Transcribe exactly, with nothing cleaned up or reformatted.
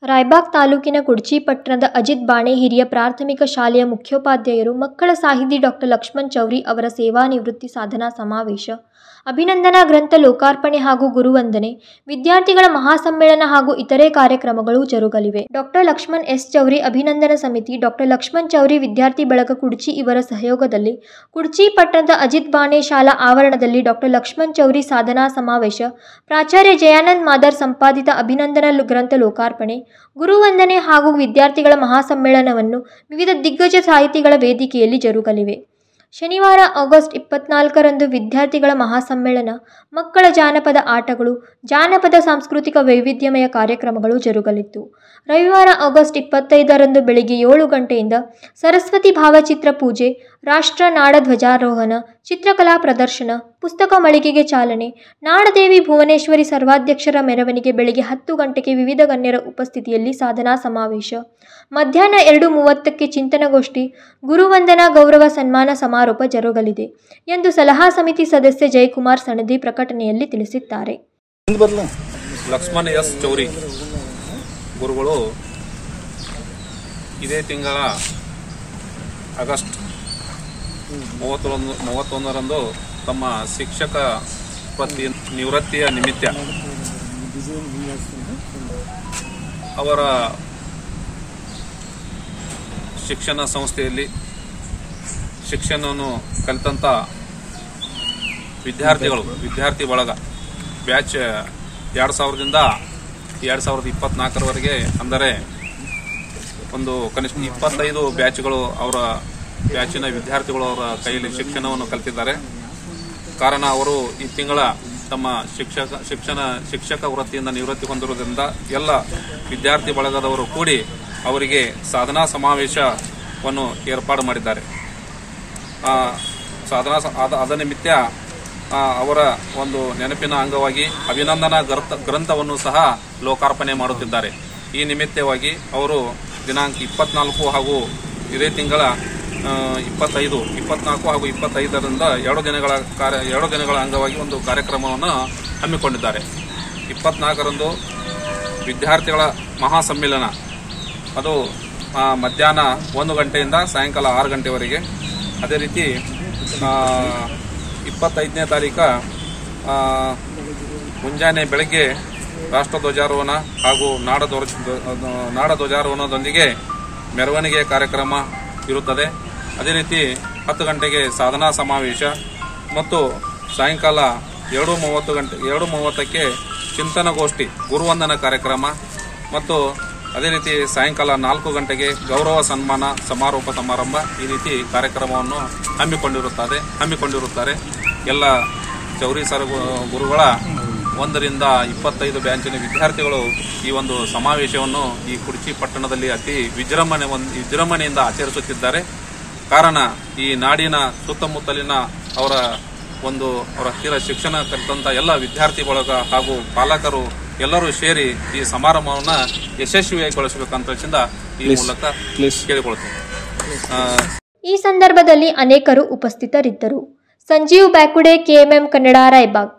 ರಾಯಬಾಗ್ ತಾಲೂಕಿನ ಕುಡ್ಚಿ ಪಟ್ಟಣದ ಅಜಿತ್ ಬಾಣೆ ಹಿರಿಯ ಪ್ರಾಥಮಿಕ ಶಾಲೆಯ ಮುಖ್ಯೋಪಾಧ್ಯಾಯರು ಮಕ್ಕಳ ಸಾಹಿತಿ ಡಾಕ್ಟರ್ ಲಕ್ಷ್ಮಣ್ ಚೌರಿ ಅವರ ಸೇವಾನಿವೃತ್ತಿ ಸಾಧನಾ ಸಮಾವೇಶ, ಅಭಿನಂದನಾ ಗ್ರಂಥ ಲೋಕಾರ್ಪಣೆ ಹಾಗೂ ಗುರುವಂದನೆ, ವಿದ್ಯಾರ್ಥಿಗಳ ಮಹಾಸಮ್ಮೇಳನ ಹಾಗೂ ಇತರೆ ಕಾರ್ಯಕ್ರಮಗಳು ಜರುಗಲಿವೆ. ಡಾಕ್ಟರ್ ಲಕ್ಷ್ಮಣ್ ಎಸ್ ಚೌರಿ ಅಭಿನಂದನಾ ಸಮಿತಿ, ಡಾಕ್ಟರ್ ಲಕ್ಷ್ಮಣ್ ಚೌರಿ ವಿದ್ಯಾರ್ಥಿ ಬಳಗ ಕುಡ್ಚಿ ಇವರ ಸಹಯೋಗದಲ್ಲಿ ಕುಡ್ಚಿ ಪಟ್ಟಣದ ಅಜಿತ್ ಬಾಣೆ ಶಾಲಾ ಆವರಣದಲ್ಲಿ ಡಾಕ್ಟರ್ ಲಕ್ಷ್ಮಣ್ ಚೌರಿ ಸಾಧನಾ ಸಮಾವೇಶ, ಪ್ರಾಚಾರ್ಯ ಜಯಾನಂದ್ ಮಾದರ್ ಸಂಪಾದಿತ ಅಭಿನಂದನಾ ಗ್ರಂಥ ಲೋಕಾರ್ಪಣೆ, ಗುರುವಂದನೆ ಹಾಗೂ ವಿದ್ಯಾರ್ಥಿಗಳ ಮಹಾಸಮ್ಮೇಳನವನ್ನು ವಿವಿಧ ದಿಗ್ಗಜ ಸಾಹಿತಿಗಳ ವೇದಿಕೆಯಲ್ಲಿ ಜರುಗಲಿವೆ. ಶನಿವಾರ ಆಗಸ್ಟ್ ಇಪ್ಪತ್ನಾಲ್ಕರಂದು ವಿದ್ಯಾರ್ಥಿಗಳ ಮಹಾಸಮ್ಮೇಳನ, ಮಕ್ಕಳ ಜಾನಪದ ಆಟಗಳು, ಜಾನಪದ ಸಾಂಸ್ಕೃತಿಕ ವೈವಿಧ್ಯಮಯ ಕಾರ್ಯಕ್ರಮಗಳು ಜರುಗಲಿತ್ತು. ರವಿವಾರ ಆಗಸ್ಟ್ ಇಪ್ಪತ್ತೈದರಂದು ಬೆಳಿಗ್ಗೆ ಏಳು ಗಂಟೆಯಿಂದ ಸರಸ್ವತಿ ಭಾವಚಿತ್ರ ಪೂಜೆ, ರಾಷ್ಟ್ರ ನಾಡ ಧ್ವಜಾರೋಹಣ, ಚಿತ್ರಕಲಾ ಪ್ರದರ್ಶನ, ಪುಸ್ತಕ ಮಳಿಗೆಗೆ ಚಾಲನೆ, ನಾಡದೇವಿ ಭುವನೇಶ್ವರಿ ಸರ್ವಾಧ್ಯಕ್ಷರ ಮೆರವಣಿಗೆ ಬೆಳಿಗ್ಗೆ ಹತ್ತು ಗಂಟೆಗೆ ವಿವಿಧ ಗಣ್ಯರ ಉಪಸ್ಥಿತಿಯಲ್ಲಿ ಸಾಧನಾ ಸಮಾವೇಶ, ಮಧ್ಯಾಹ್ನ ಎರಡು ಮೂವತ್ತಕ್ಕೆ ಚಿಂತನಗೋಷ್ಠಿ, ಗುರುವಂದನಾ ಗೌರವ ಸನ್ಮಾನ ಸಮಾರೋಪ ಜರುಗಲಿದೆ ಎಂದು ಸಲಹಾ ಸಮಿತಿ ಸದಸ್ಯ ಜಯಕುಮಾರ್ ಸಣದಿ ಪ್ರಕಟಣೆಯಲ್ಲಿ ತಿಳಿಸಿದ್ದಾರೆ. ಲಕ್ಷ್ಮಣ್ ಎಸ್ ಚೌರಿ ಗುರುಗಳು ಇದೇ ತಿಂಗಳ ಆಗಸ್ಟ್ ಮೂವತ್ತೊಂದು ಮೂವತ್ತೊಂದರಂದು ತಮ್ಮ ಶಿಕ್ಷಕ ವೃತ್ತಿ ನಿವೃತ್ತಿಯ ನಿಮಿತ್ತ ಅವರ ಶಿಕ್ಷಣ ಸಂಸ್ಥೆಯಲ್ಲಿ ಶಿಕ್ಷಣವನ್ನು ಕಲಿತಂಥ ವಿದ್ಯಾರ್ಥಿಗಳು ವಿದ್ಯಾರ್ಥಿ ಬಳಗ ಬ್ಯಾಚ್ ಎರಡು ಸಾವಿರದಿಂದ ಎರಡು ಸಾವಿರದ ಇಪ್ಪತ್ನಾಲ್ಕರವರೆಗೆ, ಅಂದರೆ ಒಂದು ಕನಿಷ್ಠ ಇಪ್ಪತ್ತೈದು ಬ್ಯಾಚ್ಗಳು ಅವರ ಬ್ಯಾಚಿನ ವಿದ್ಯಾರ್ಥಿಗಳು ಅವರ ಕೈಯಲ್ಲಿ ಶಿಕ್ಷಣವನ್ನು ಕಲಿತಿದ್ದಾರೆ. ಕಾರಣ ಅವರು ಈ ತಿಂಗಳ ತಮ್ಮ ಶಿಕ್ಷಕ ಶಿಕ್ಷಣ ಶಿಕ್ಷಕ ವೃತ್ತಿಯಿಂದ ನಿವೃತ್ತಿ ಹೊಂದಿರುವುದರಿಂದ ಎಲ್ಲ ವಿದ್ಯಾರ್ಥಿ ಬಳಗದವರು ಕೂಡಿ ಅವರಿಗೆ ಸಾಧನಾ ಸಮಾವೇಶವನ್ನು ಏರ್ಪಾಡು ಮಾಡಿದ್ದಾರೆ. ಸಾಧನಾ ಅದ ನಿಮಿತ್ತ ಅವರ ಒಂದು ನೆನಪಿನ ಅಂಗವಾಗಿ ಅಭಿನಂದನಾ ಗ್ರಂಥ ಗ್ರಂಥವನ್ನು ಸಹ ಲೋಕಾರ್ಪಣೆ ಮಾಡುತ್ತಿದ್ದಾರೆ. ಈ ನಿಮಿತ್ತವಾಗಿ ಅವರು ದಿನಾಂಕ ಇಪ್ಪತ್ನಾಲ್ಕು ಹಾಗೂ ಇದೇ ತಿಂಗಳ ಇಪ್ಪತ್ತೈದು ಇಪ್ಪತ್ನಾಲ್ಕು ಹಾಗೂ ಇಪ್ಪತ್ತೈದರಿಂದ ಎರಡು ದಿನಗಳ ಕಾರ್ಯ ಎರಡು ದಿನಗಳ ಅಂಗವಾಗಿ ಒಂದು ಕಾರ್ಯಕ್ರಮವನ್ನು ಹಮ್ಮಿಕೊಂಡಿದ್ದಾರೆ. ಇಪ್ಪತ್ನಾಲ್ಕರಂದು ವಿದ್ಯಾರ್ಥಿಗಳ ಮಹಾಸಮ್ಮೇಳನ, ಅದು ಮಧ್ಯಾಹ್ನ ಒಂದು ಗಂಟೆಯಿಂದ ಸಾಯಂಕಾಲ ಆರು ಗಂಟೆವರೆಗೆ. ಅದೇ ರೀತಿ ಇಪ್ಪತ್ತೈದನೇ ತಾರೀಕ ಮುಂಜಾನೆ ಬೆಳಗ್ಗೆ ರಾಷ್ಟ್ರಧ್ವಜಾರೋಹಣ ಹಾಗೂ ನಾಡ ನಾಡ ಧ್ವಜಾರೋಹಣದೊಂದಿಗೆ ಮೆರವಣಿಗೆ ಕಾರ್ಯಕ್ರಮ ಇರುತ್ತದೆ. ಅದೇ ರೀತಿ ಹತ್ತು ಗಂಟೆಗೆ ಸಾಧನಾ ಸಮಾವೇಶ ಮತ್ತು ಸಾಯಂಕಾಲ ಎರಡು ಮೂವತ್ತು ಗಂಟೆ ಎರಡು ಮೂವತ್ತಕ್ಕೆ ಚಿಂತನಗೋಷ್ಠಿ, ಗುರುವಂದನ ಕಾರ್ಯಕ್ರಮ ಮತ್ತು ಅದೇ ರೀತಿ ಸಾಯಂಕಾಲ ನಾಲ್ಕು ಗಂಟೆಗೆ ಗೌರವ ಸನ್ಮಾನ ಸಮಾರೋಪ ಸಮಾರಂಭ, ಈ ರೀತಿ ಕಾರ್ಯಕ್ರಮವನ್ನು ಹಮ್ಮಿಕೊಂಡಿರುತ್ತದೆ ಹಮ್ಮಿಕೊಂಡಿರುತ್ತಾರೆ ಎಲ್ಲ ಚೌರಿ ಸರ್ ಗುರುಗಳ ಒಂದರಿಂದ ಇಪ್ಪತ್ತೈದು ಬ್ಯಾಚಿನ ವಿದ್ಯಾರ್ಥಿಗಳು ಈ ಒಂದು ಸಮಾವೇಶವನ್ನು ಈ ಕುಡ್ಚಿ ಪಟ್ಟಣದಲ್ಲಿ ಅತಿ ವಿಜೃಂಭಣೆ ವಿಜೃಂಭಣೆಯಿಂದ ಆಚರಿಸುತ್ತಿದ್ದಾರೆ. ಕಾರಣ ಈ ನಾಡಿನ ಸುತ್ತಮುತ್ತಲಿನ ಅವರ ಒಂದು ಅವರ ಹತ್ತಿರ ಶಿಕ್ಷಣ ಕಲಿತಂತ ಎಲ್ಲ ವಿದ್ಯಾರ್ಥಿ ಬಳಗ ಹಾಗೂ ಪಾಲಕರು ಎಲ್ಲರೂ ಸೇರಿ ಈ ಸಮಾರಂಭವನ್ನು ಯಶಸ್ವಿಗೊಳಿಸಬೇಕಂತ ಈ ಮೂಲಕ ಕೇಳಿಕೊಳ್ಳುತ್ತೇನೆ. ಈ ಸಂದರ್ಭದಲ್ಲಿ ಅನೇಕರು ಉಪಸ್ಥಿತರಿದ್ದರು. ಸಂಜೀವ್ ಬ್ಯಾಕುಡೆ, ಕೆಎಂಎಂ ಕನ್ನಡ, ರಾಯಬಾಗ್.